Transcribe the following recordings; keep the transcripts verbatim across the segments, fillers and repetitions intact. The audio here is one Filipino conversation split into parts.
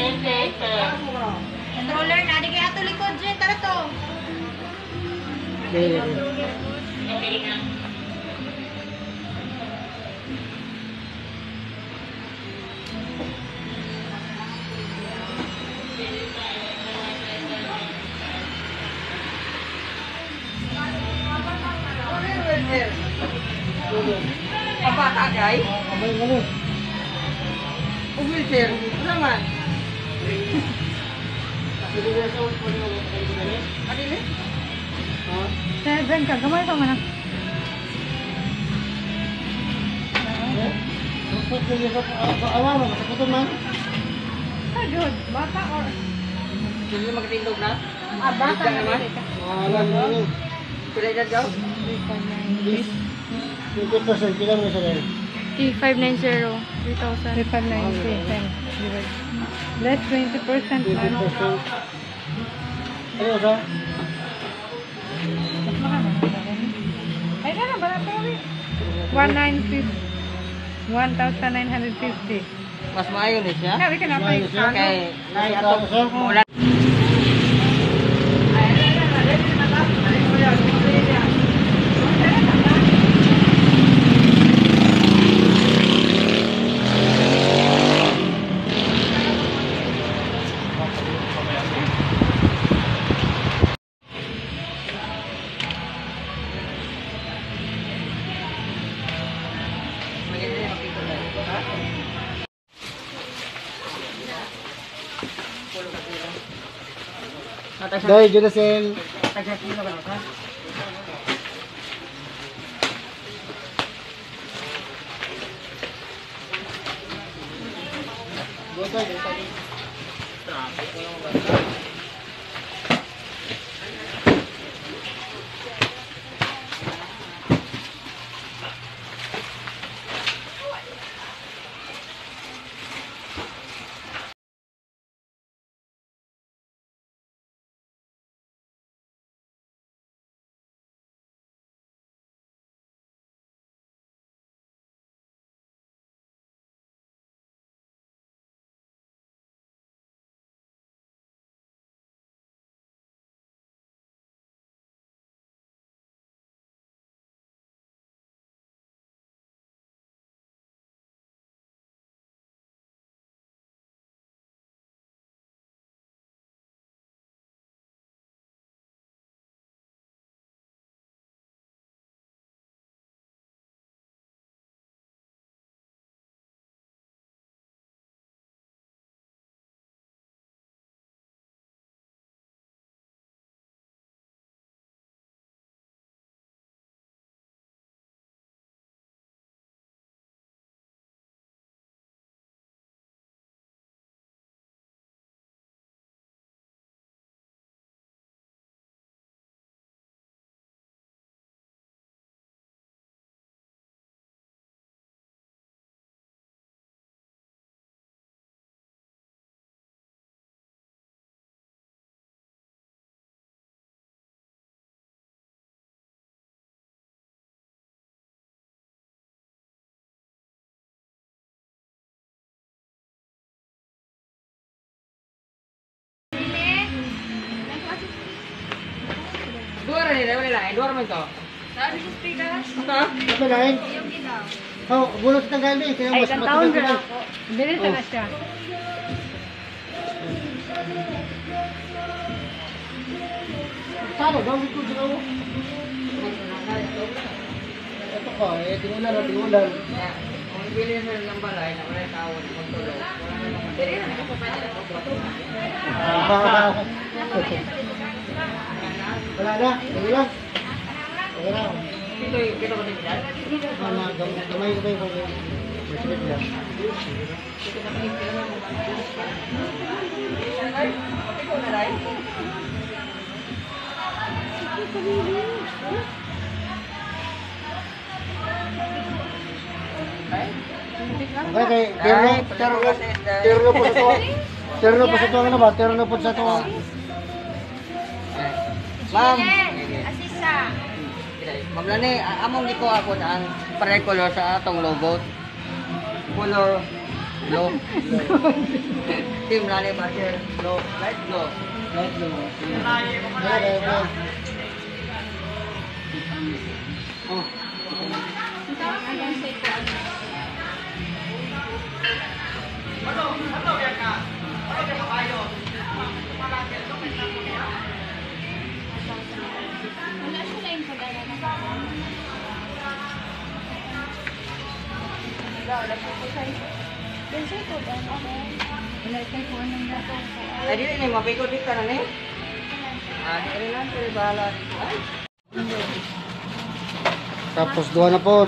Controller na, di kaya ito likod dyan, tara to. Ang bata guy? Abay mo na. O wheelchair? Ano naman? Adili? Seven ka, gamay ka man. Awa mo, masakot man. Ah, good. Bata or... Hindi na magtindog na? Ah, bata Bigyan naman? Alam mo ni. Pila dyan daw? twenty percent kailan mo sa rin? three five nine zero, three thousand. three five nine three. Less twenty percent. twenty percent. Ano sa? Mas marami. Ay, na ba na po ulit? one nine fifty. one thousand nine hundred fifty. Mas maayo ni siya? Sabi ka na pa yung kano. Kay, kay ato, mula. Dahil Junacel. Taga-kilo ka na ka? Botay, botay. Dua rin nila, wala lang. Dua naman ito. Sabi ko speaker. Ito? Ito lain. Oh, bulot ng gali. Kaya Ay, mas isang taon matagal na na. ako. Bilis na siya. Saan? Gawin ko dito. Ito ko, eh, tingulan na tingulan. Kung ibili na sila ng balay, na wala tao, magtulo. Dili na nakapapaya na ako. Ah, wala na, hindi lang. Okay na. Ito yung, ito ko din yan. Ano, gam- gamay ko tayo kung masigit lang. Ikaw na rin. Okay, kay terno, terno, terno po sa tuwa. Terno po sa tuwa ano ba? Terno po sa tuwa. Ma'am. Asisa. Ma'am Lani, among giko ako na ang pare color sa atong logo. Color blue. Team Lani Parker. Low. Light low. Light blue. Okay, okay. Oh. Ay, dili ni mapikot dito na ni. Ah, dili lang sila bahala. Ay. Tapos duha na po.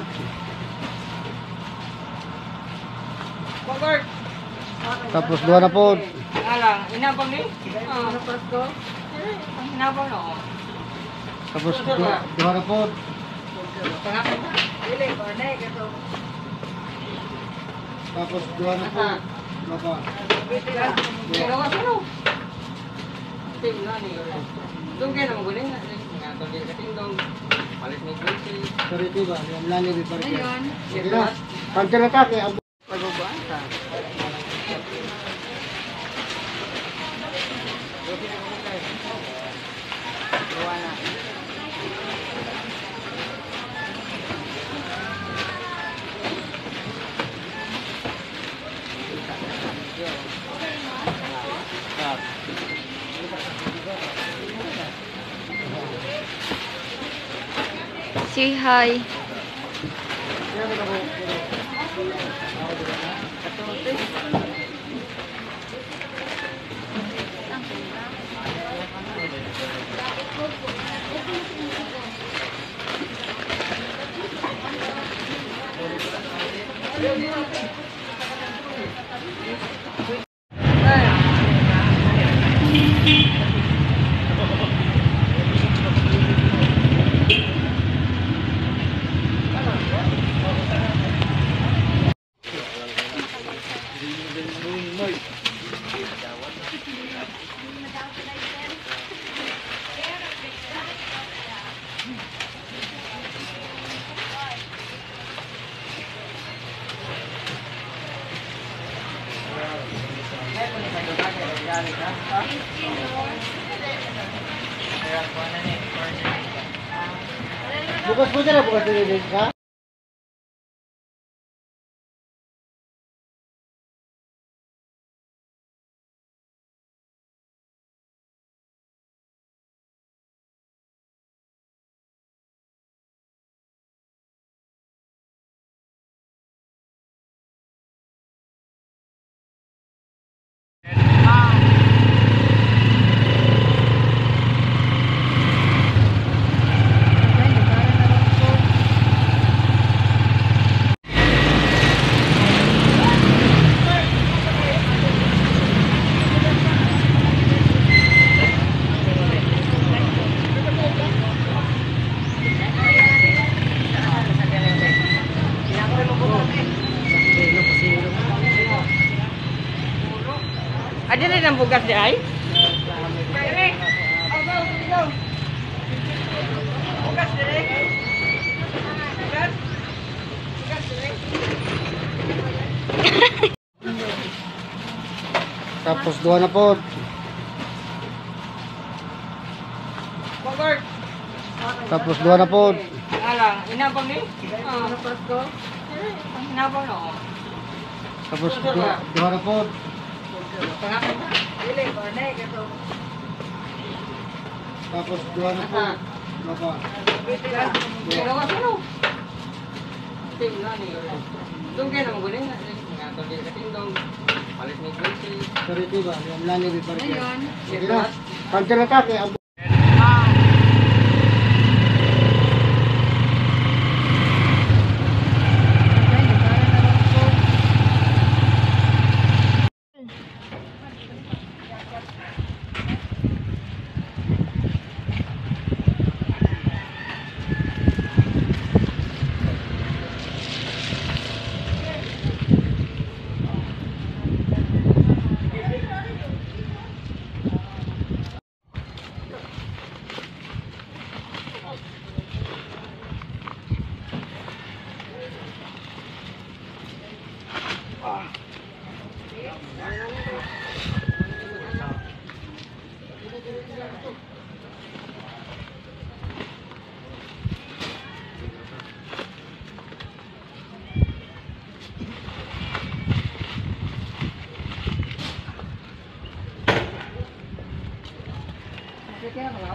Bogart. Tapos duha na po. Alang, inabang ni. Ah, ano Pasko? Inabang no. Tapos duha, duha na po. Pangapit na. Dili ba na kato. Tapos duha na po. Baba. Pero kasi no. Team Lani. Doon kayo naman guling. Nga to din sa tingdong. Palit ni Quincy. Sorry, diba? Yung lani ni Parker. Ngayon, Sige na. Counter attack eh. Ang Pagbabaan ka. Gawa na. Say hi. bukas mo dyan, bukas din ka. Ada na ng bugas di ay? Bugas direk. Bugas. Bugas direk. Tapos duha na po. Bogart. Tapos duha na po. Alang, inabang ni. Ah, ano Pasko? Inabang no. Tapos duha, duha na po. Pangapit na. Dili ba na kato. Tapos duha na po. Baba. Pero kasi no. Team Lani. Doon kayo naman guling. Nga to din sa tingdong. Palit ni Quincy. Sorry, diba? Yung lani ni Parker. ngayon, Sige na. Counter attack eh. Ang Kaya kalau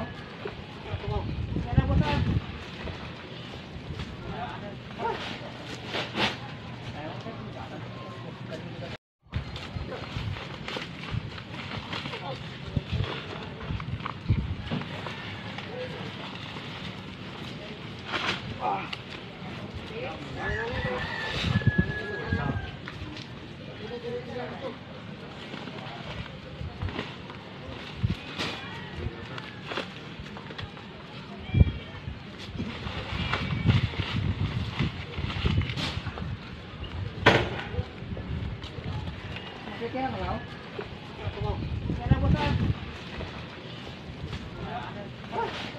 kaya kalau Kaya